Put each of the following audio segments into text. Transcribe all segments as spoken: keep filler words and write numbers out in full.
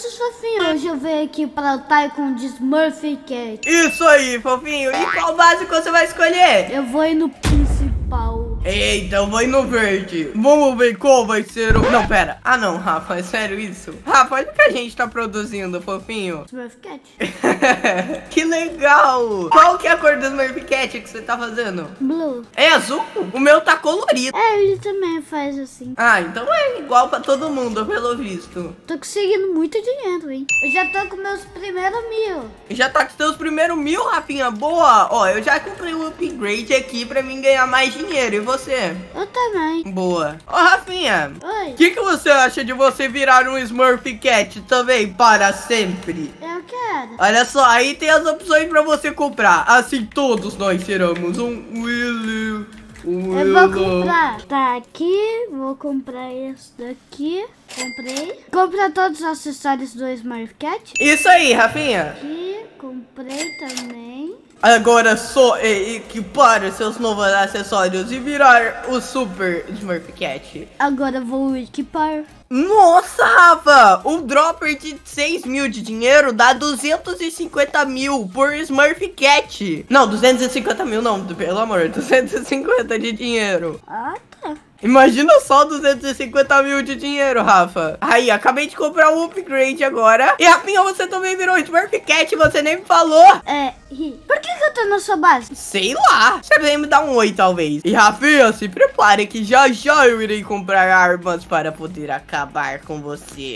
noite, fofinho. Hoje eu venho aqui para o Tycoon de Smurf Cat. Isso aí, fofinho. E qual base que você vai escolher? Eu vou ir no principal. Eita, eu vou ir no verde. Vamos ver qual vai ser o... Não, pera. Ah, não, Rafa, é sério isso? Rafa, olha o que a gente tá produzindo, fofinho. Smurf Cat. Que legal. Qual que é a cor do Smurf Cat que você tá fazendo? Blue. É azul? O meu tá colorido. É, ele também faz assim. Ah, então é igual pra todo mundo, pelo visto. Tô conseguindo muito dinheiro, hein? Eu já tô com meus primeiros mil. Já tá com seus primeiros mil, Rafinha. Boa. Ó, eu já comprei o upgrade aqui pra mim ganhar mais dinheiro. E você? Eu também. Boa. Ó, Rafinha. Oi. O que, que você acha de você virar um Smurf Cat também para sempre? Eu quero. Olha só, aí tem as opções pra você comprar. Assim todos nós seremos um Willy. Um Eu vou Willow. comprar. Tá aqui. Vou comprar esse daqui. Comprei. Comprar todos os acessórios do Smurf Cat. Isso aí, Rafinha. Aqui. Comprei também. Agora só é equipar seus novos acessórios e virar o Super Smurf Cat. Agora vou equipar. Nossa, Rafa! Um dropper de seis mil de dinheiro dá duzentos e cinquenta mil por Smurf Cat. Não, duzentos e cinquenta mil não, pelo amor, duzentos e cinquenta de dinheiro. Ah, tá. Imagina só duzentos e cinquenta mil de dinheiro, Rafa. Aí, acabei de comprar um upgrade agora. E, Rafinha, você também virou Smurf Cat, você nem me falou. É, ri. Por que que eu tô na sua base? Sei lá. Você vem me dar um oi, talvez. E, Rafinha, se prepare que já já eu irei comprar armas para poder acabar com você.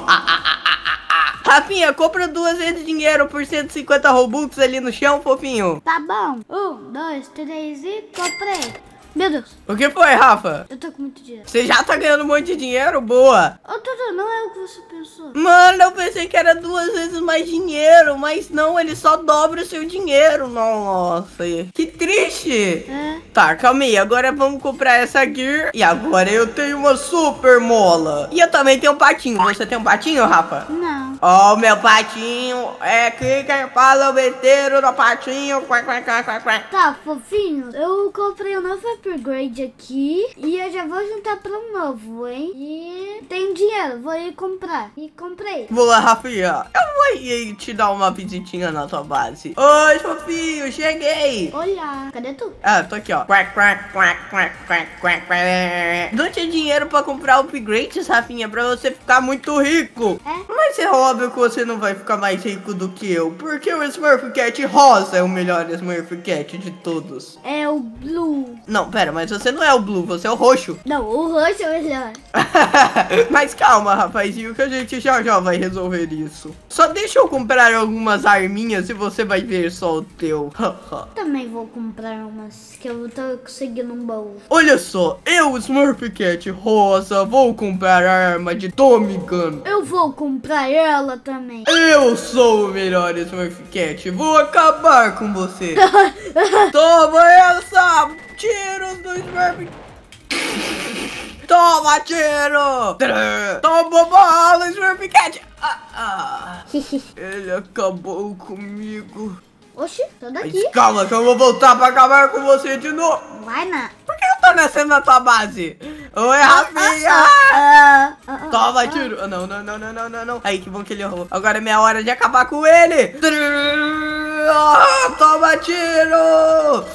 Rafinha, compra duas vezes dinheiro por cento e cinquenta Robux ali no chão, fofinho. Tá bom. Um, dois, três e comprei. Meu Deus. O que foi, Rafa? Eu tô com muito dinheiro. Você já tá ganhando um monte de dinheiro? Boa. Ô, Dudu, não é o que você pensou. Mano, eu pensei que era duas vezes mais dinheiro, mas não, ele só dobra o seu dinheiro. Nossa, que triste. É. Tá, calma aí, agora vamos comprar essa gear. E agora eu tenho uma super mola. E eu também tenho um patinho. Você tem um patinho, Rafa? Não. Ó, o meu patinho é clica para o meteiro no patinho. Quá, quá, quá, quá, quá. Tá, fofinho, eu comprei um novo upgrade aqui e eu já vou juntar pra um novo, hein? E tem dinheiro, vou ir comprar. E comprei. Boa, Rafinha. Eu vou ir te dar uma visitinha na tua base. Oi, fofinho, cheguei. Olha, cadê tu? Ah, tô aqui, ó. Quack, quack, quack, quack, quack, quack, quack. Dou-te dinheiro pra comprar upgrades, Rafinha, pra você ficar muito rico. É? Mas é óbvio que você não vai ficar mais rico do que eu, porque o Smurf Cat rosa é o melhor Smurf Cat de todos. É o Blue. Não, pera, mas você não é o Blue, você é o roxo. Não, o roxo é o melhor. Mas calma, rapazinho, que a gente já já vai resolver isso. Só deixa eu comprar algumas arminhas e você vai ver só o teu. Também vou comprar umas que eu tô conseguindo um baú. Olha só, eu, Smurf Cat rosa, vou comprar a arma de Tommy Gun. Eu vou comprar ela também. Eu sou o melhor Smurf Cat, vou acabar com você. Toma essa! Tiros do Smurf. Toma tiro! Toma bala, Smurf Cat! Ah, ah. Ele acabou comigo. Oxi, tô daqui. Mas calma que eu vou voltar pra acabar com você de novo. Vai na. Por que eu tô nascendo na tua base? Oi, Rafinha! Ah, ah, ah, Toma ah. tiro! Ah, não, não, não, não, não, não, não. Aí, que bom que ele errou. Agora é minha hora de acabar com ele! Ah, toma tiro!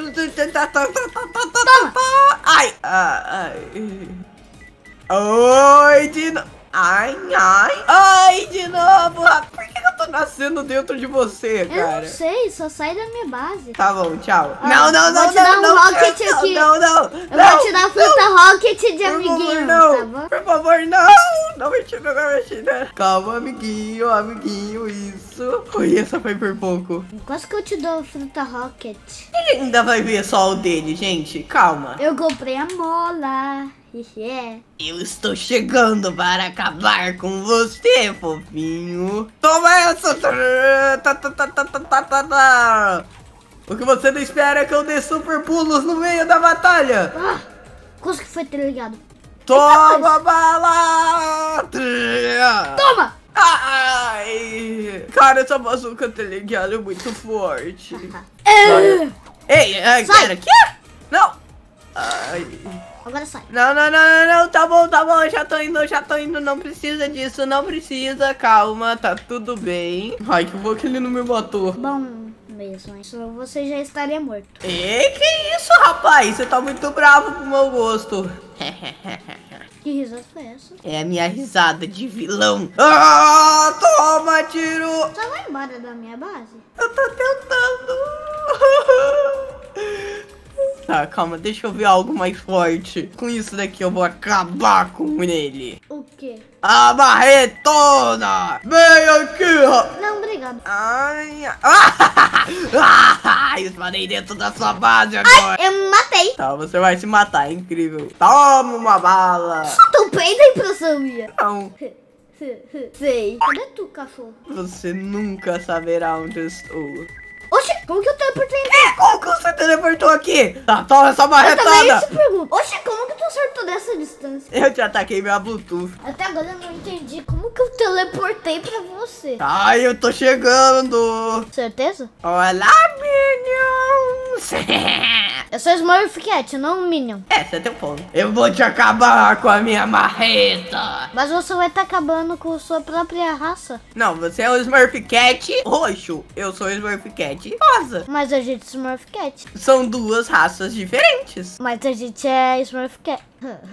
Toma! Ai! Ai! Oi, de novo! Ai, ai! Ai, de novo! Por que eu tô nascendo dentro de você, Eu cara? não sei, só sai da minha base. Tá bom, tchau. Ah, não, não, não, vou te não, dar um não, rocket não, aqui. não, não, Eu não, vou te dar a fruta rocket de Por favor, amiguinho, não. tá bom? Por favor, não. Não me tira, não me tira. Calma, amiguinho, amiguinho, isso. Ui, essa foi por pouco. Quase que eu te dou a fruta rocket. Ele ainda vai ver só o dele, gente. Calma. Eu comprei a mola. Yeah. Eu estou chegando para acabar com você, fofinho. Toma essa. Tá, tá, tá, tá, tá, tá, tá, tá. O que você não espera é que eu dê super pulos no meio da batalha. Ah, quase que foi ter ligado. Toma bala! Toma! Ai! Cara, essa bazuca teleguiada é muito forte. É. Ei, ai, Sai. pera, quê? Não! Ai. Agora sai. Não, não, não, não, não, tá bom, tá bom, eu já tô indo, eu já tô indo, não precisa disso, não precisa, calma, tá tudo bem. Ai, que bom que ele não me matou. Bom mesmo, hein? Só você já estaria morto. E que isso, rapaz? Você tá muito bravo pro meu gosto. Que risada foi essa? É a minha risada de vilão. Ah, toma, tiro. Só vai embora da minha base? Eu tô tentando. Tá, calma, deixa eu ver algo mais forte. Com isso daqui eu vou acabar com ele. O quê? A marretona! Vem aqui, rapaz! Não, obrigado. Ai, ah, espadei dentro da sua base agora. Ai, eu me matei. Tá, você vai se matar, é incrível. Toma uma bala. Soltou peito, a impressão minha. Não, Sei. Cadê tu, cachorro? você nunca saberá onde eu estou. Oxe, como que eu teleportei? É, como que você teleportou aqui? Tá, toma essa Eu também marretada. se pergunto. Oxe, como que tu acertou dessa distância? Eu te ataquei minha Bluetooth. Até agora eu não entendi como que eu teleportei pra você. Ai, eu tô chegando. Certeza? Olá, Minions. Eu sou Smurf Cat, não Minion. É, você tem um ponto. Eu vou te acabar com a minha marreta. Mas você vai estar acabando com sua própria raça. Não, você é o Smurf Cat roxo. Eu sou o Smurf Cat rosa. Mas a gente é Smurf Cat. São duas raças diferentes. Mas a gente é Smurf Cat.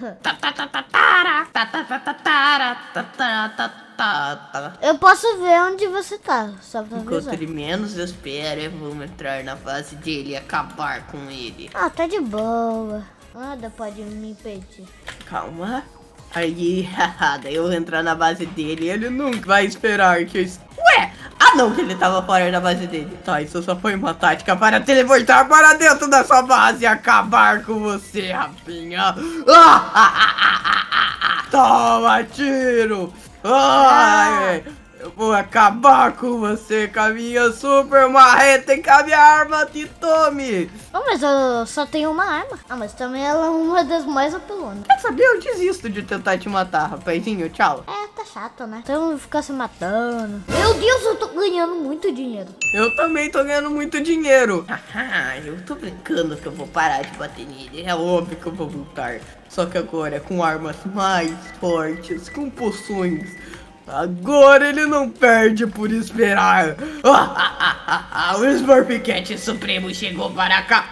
Eu posso ver onde você tá, só pra Enquanto avisar. ele menos espera, eu vou entrar na base dele e acabar com ele. Ah, tá de boa. Nada pode me impedir. Calma. Aí, daí eu vou entrar na base dele e ele nunca vai esperar que eu... est- Ué! Ah não, que ele tava fora da base dele. Tá, isso só foi uma tática para teleportar para dentro da sua base e acabar com você, rapinha. Ah, ah, ah, ah, ah, ah. Toma, tiro! Ai, eu vou acabar com você com a minha super marreta e com a minha arma de tome. Oh, mas eu só tenho uma arma. Ah, mas também ela é uma das mais apelonas. Quer saber? Eu desisto de tentar te matar, rapazinho. Tchau. É, tá chato, né? Então ficar se matando. Meu Deus, eu tô ganhando muito dinheiro. Eu também tô ganhando muito dinheiro. Haha, eu tô brincando que eu vou parar de bater nele. É óbvio que eu vou voltar. Só que agora com armas mais fortes, com poções. Agora ele não perde por esperar. Ah, ah, ah, ah, ah, o Smurf Cat Supremo chegou para cá.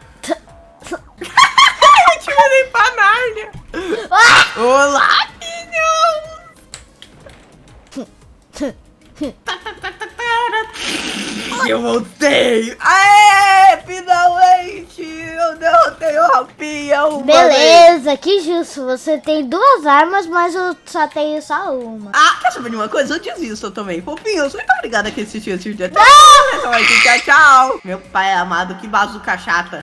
Eu te mandei pra Nárnia. Olá, Minions. Eu voltei! Aê! Finalmente! Eu derrotei o Rapinha! uma vez. Beleza, que justo. Você tem duas armas, mas eu só tenho só uma. Ah, quer saber de uma coisa? Eu desisto também. Fofinhos, muito obrigada que assistiu esse vídeo até agora. Então, tchau, tchau! Meu pai amado, que bazuca chata!